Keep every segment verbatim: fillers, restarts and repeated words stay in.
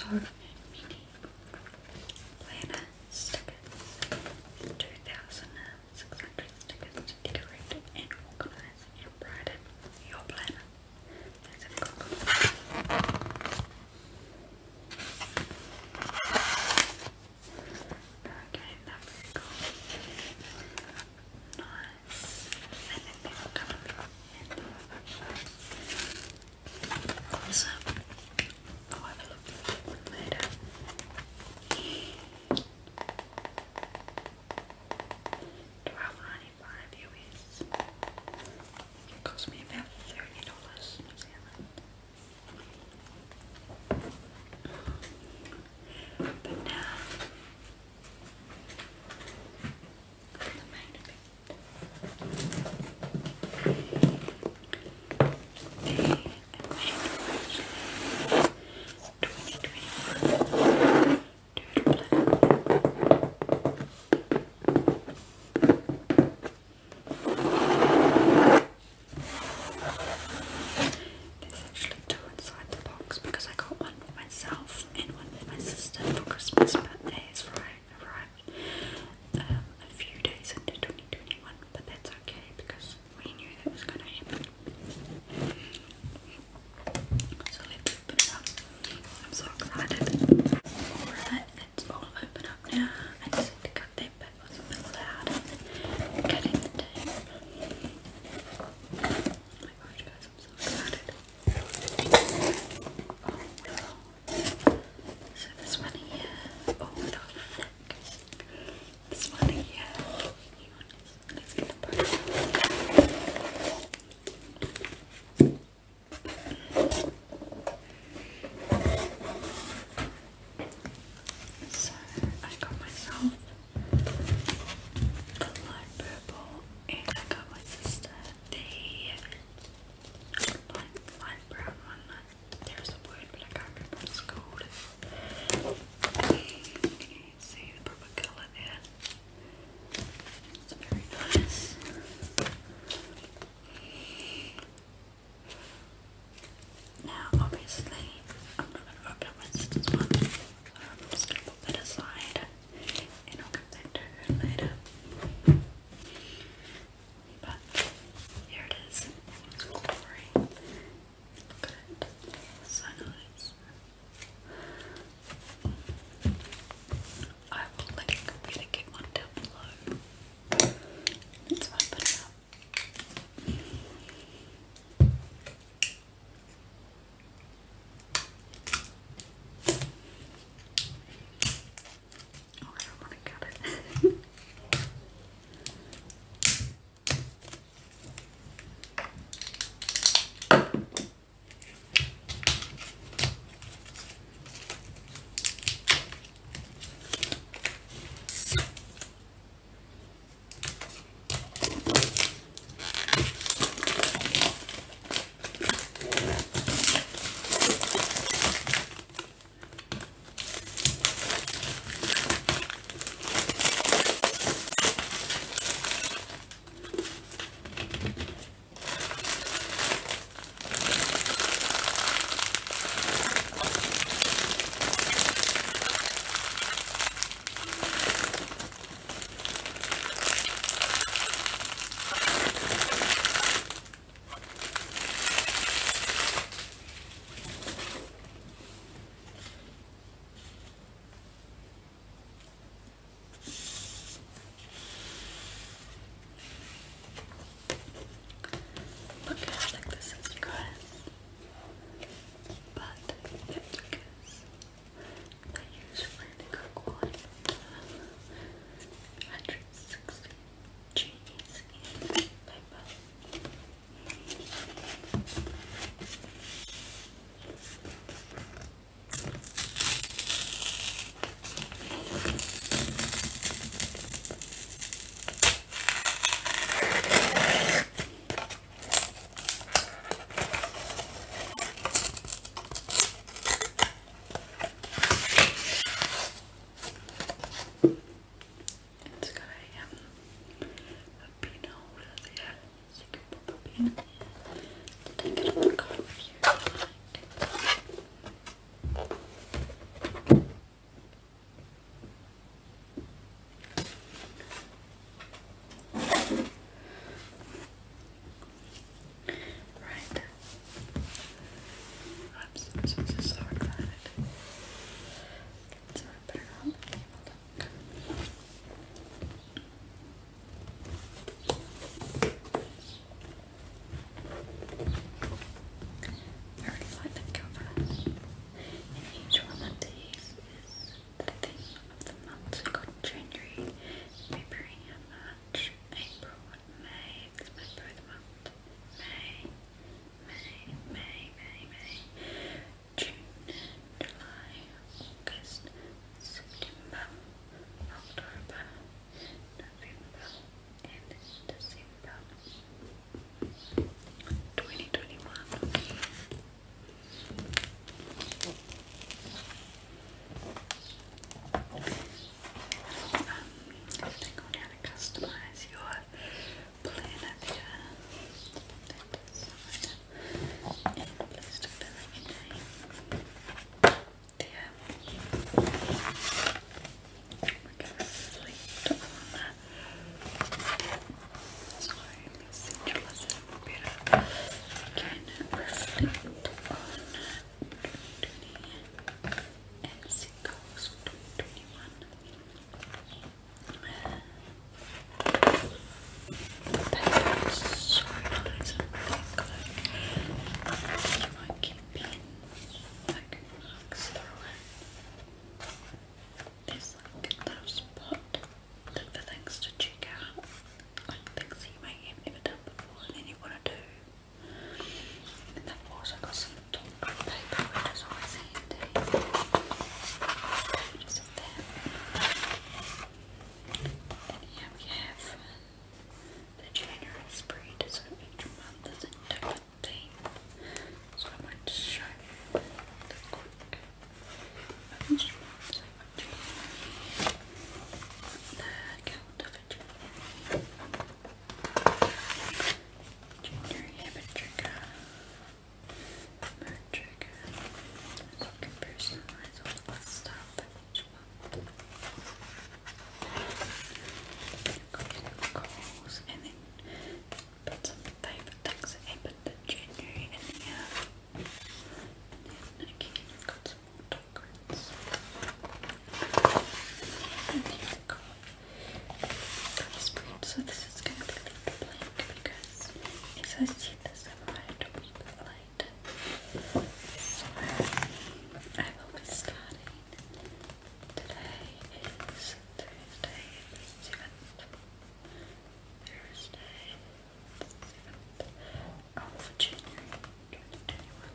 many planner stickers. two thousand six hundred stickers to decorate and organize and brighten your planner. That's a cool. Okay, that's very cool. Nice. And then these will come up handy. Awesome. I'll have a look later. January habit trigger, mood trigger, so you can personalise all the stuff each month. You've got your goals, and then put some favourite things that happened in January in here. And then again you've got some more documents. And then you've got pretty spread. So this is going to be a little blank because, as I said, this arrived a wee bit late. So I will be starting. Today is Thursday the seventh. Thursday the seventh of January twenty twenty-one.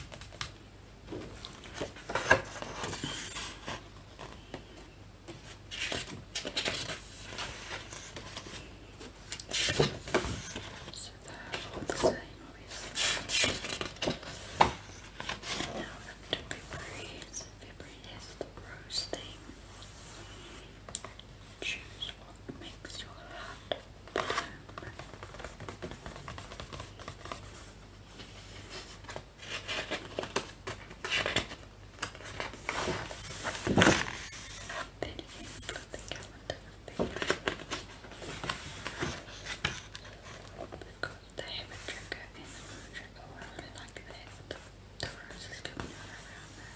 So they're all the same, obviously. And now into February. So February has the rose theme. Choose what makes your heart bloom. Then again, you've got the calendar of February. We've got the habit trigger and the mood trigger. I really like that. The, the roses coming out around there.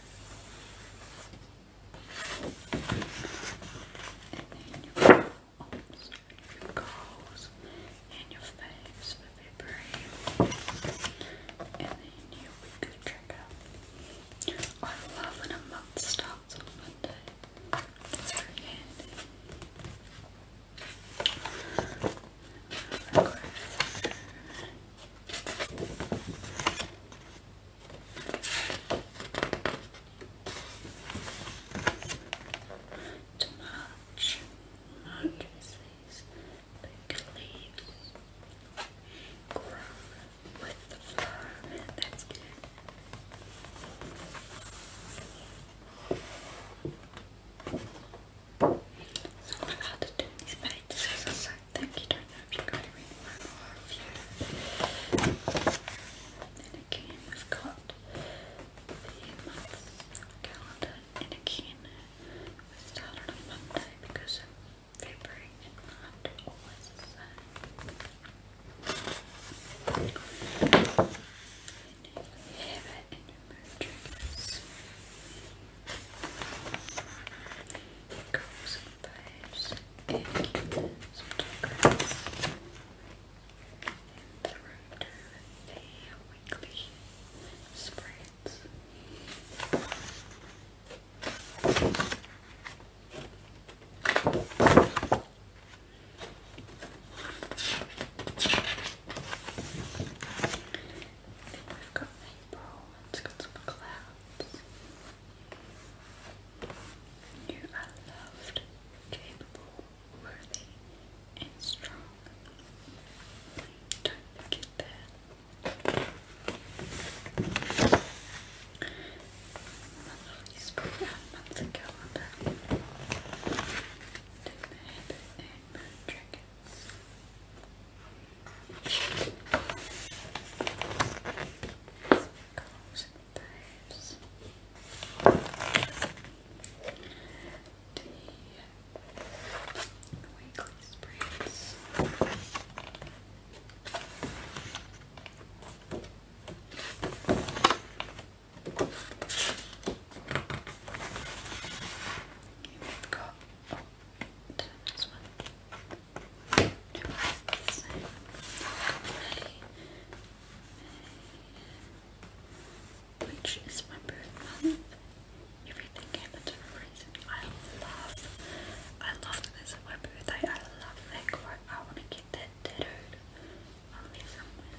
And then you've got oops, your goals and your faves for February. And then your weekly trigger. I love when a month starts on Monday. It's very handy. I'll go through to March. March is these big leaves grow with the flow. That's good. It's quite hard to do these pages because they're so thick. You don't know if you're going to read one or a few. Then again, we've got the month calendar, and again, we started on Monday because February and March are always the same. And then you have it in your mood triggers. Goals and faves, and again, some documents. And through to the weekly spreads. Then we've got April, it's got some clouds. You are loved, capable, worthy, and strong. Don't forget that. Monthly spread, our monthly calendar. Then the habit and mood triggers. Goals and faves. The weekly spreads. We've got, oh, this one. No, it's the same. May, which is my birth month. Everything happens for a reason. I love, I love that it's my birthday. I love that quote. I want to get that tattooed on me somewhere.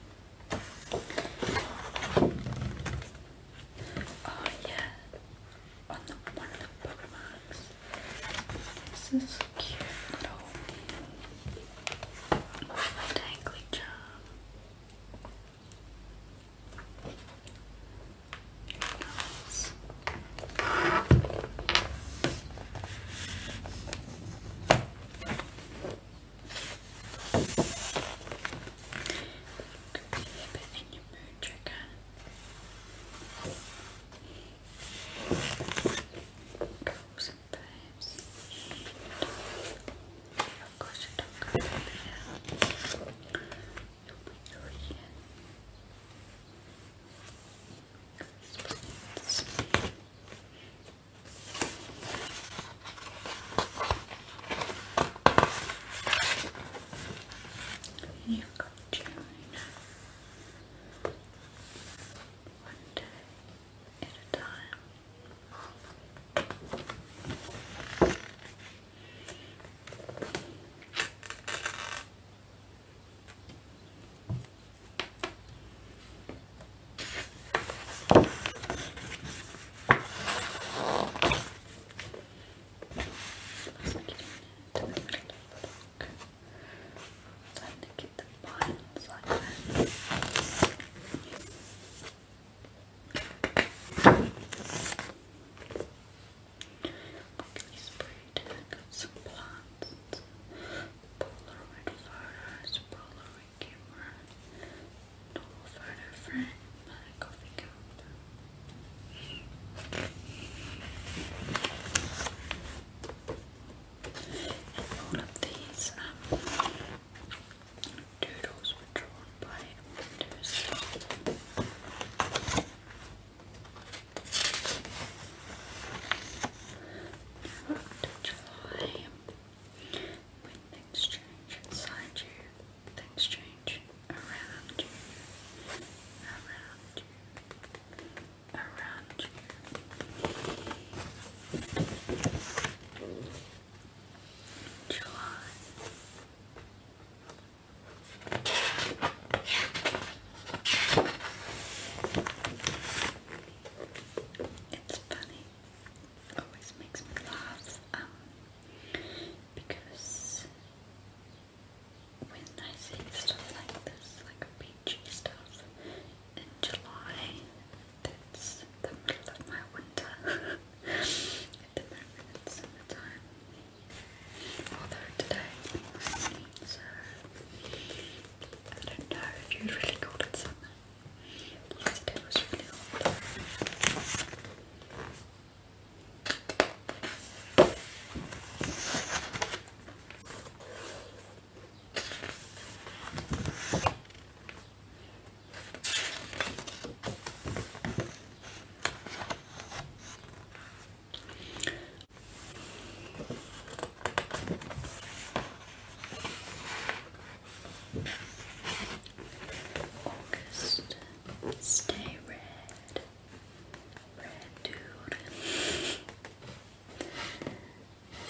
Oh yeah, on the one of the bookmarks. This is a cute little dangly charm. Nice.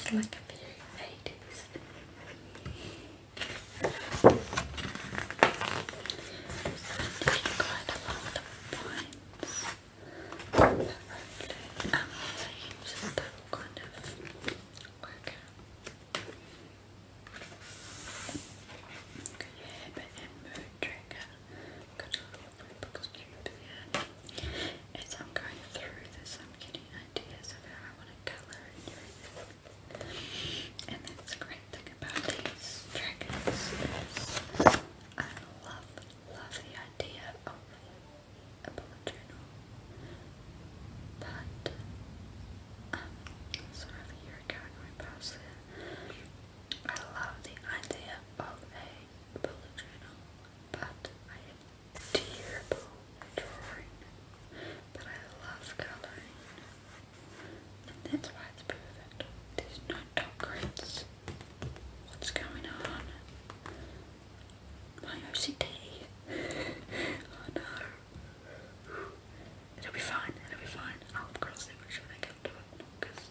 It's like a very eighties. So I'm taking quite a lot of points. Um, so I use it to kind of work out. Got your habit and mood tracker. Got a little Rubik's cube here. As I'm going through this, I'm getting ideas of how I want to colour and everything. And that's the great thing about these trackers is I love, love the idea of a bullet journal. But um, sort of a year ago going past there, I love the idea of a bullet journal, but I have terrible drawing, but I love colouring, and that's why it's perfect. There's no dot grids. What's going on? My O C D. Oh no. It'll be fine, it'll be fine. I'll cross the bridge when I come to it, because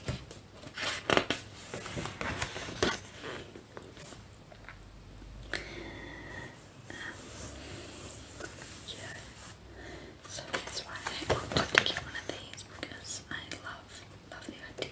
yeah, so that's why I wanted to get one of these, because I love, love the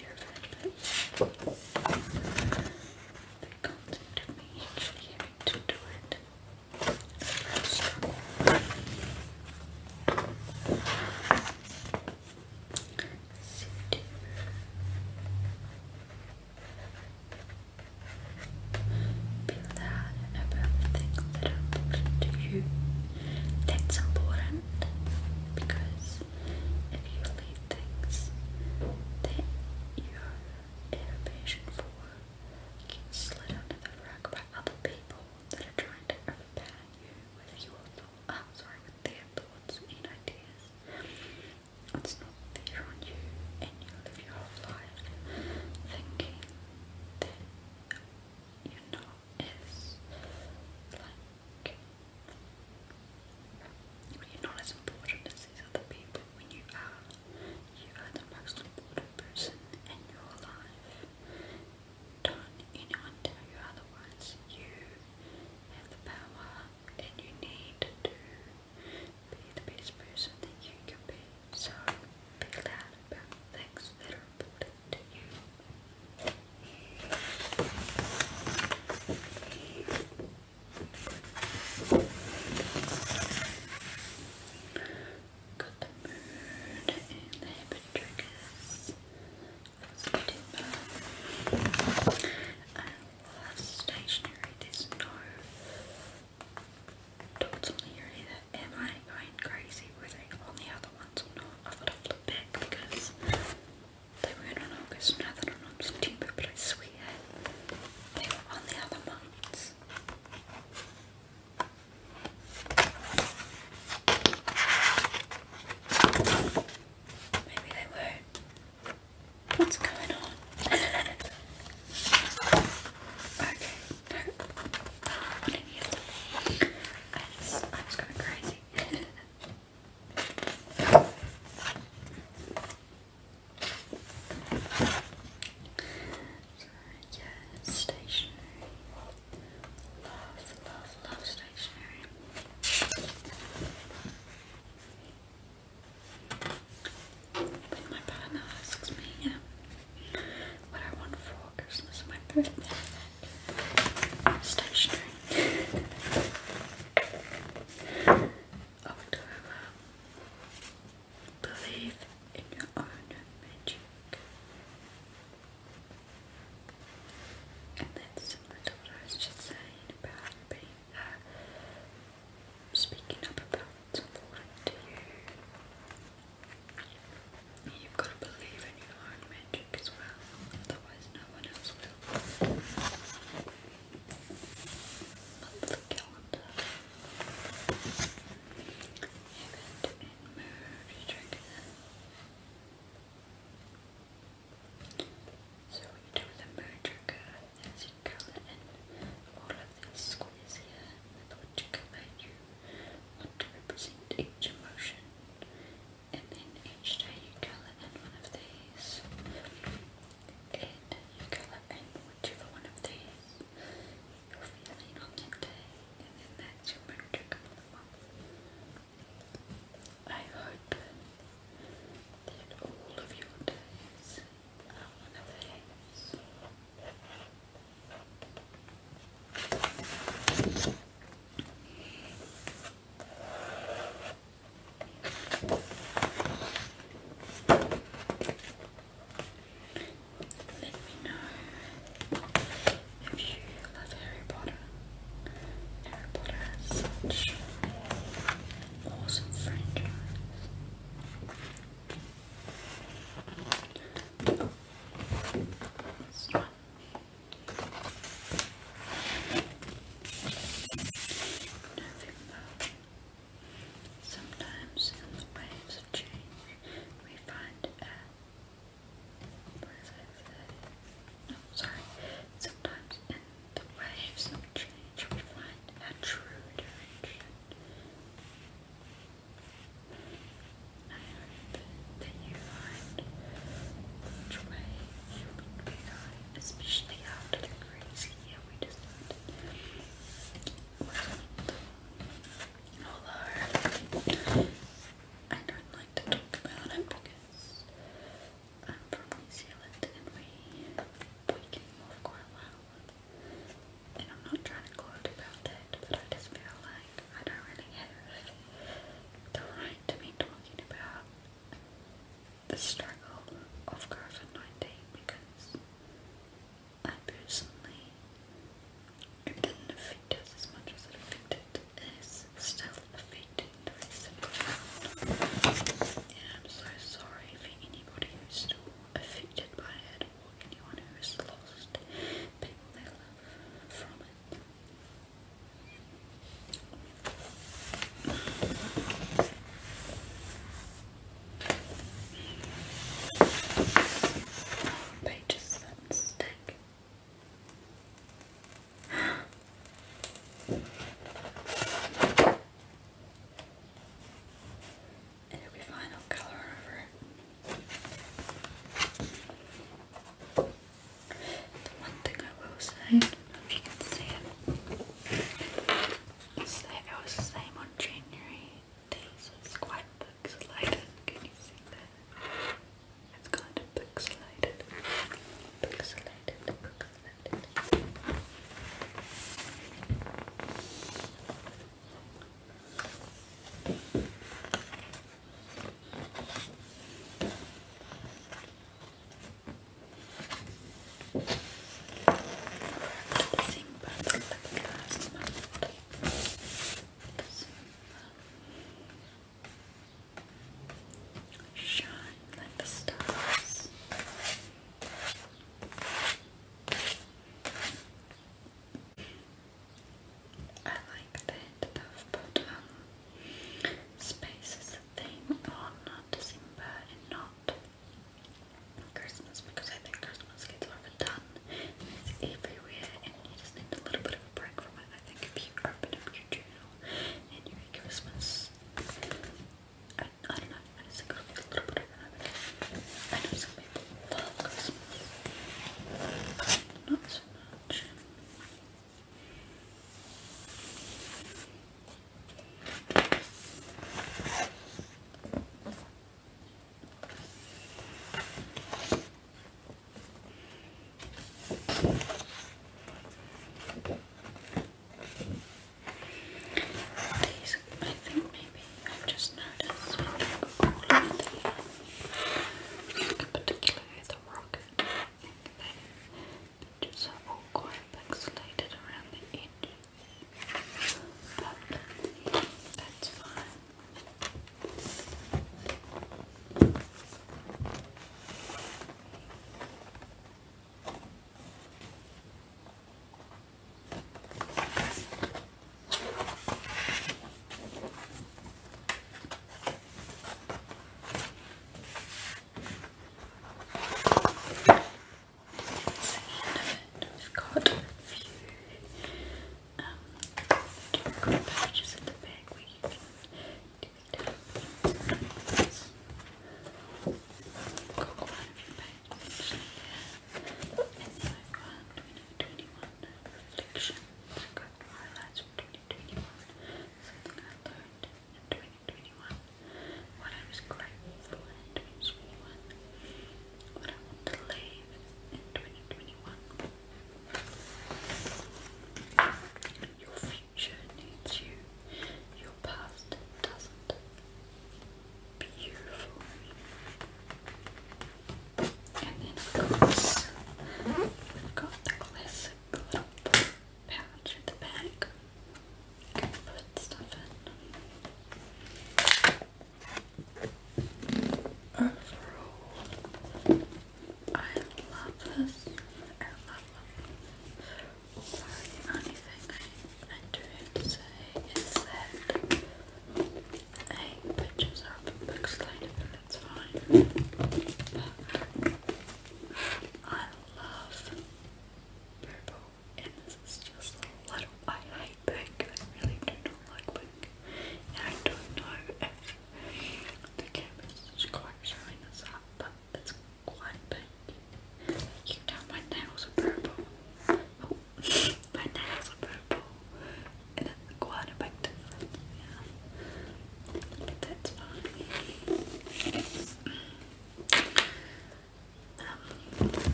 Right.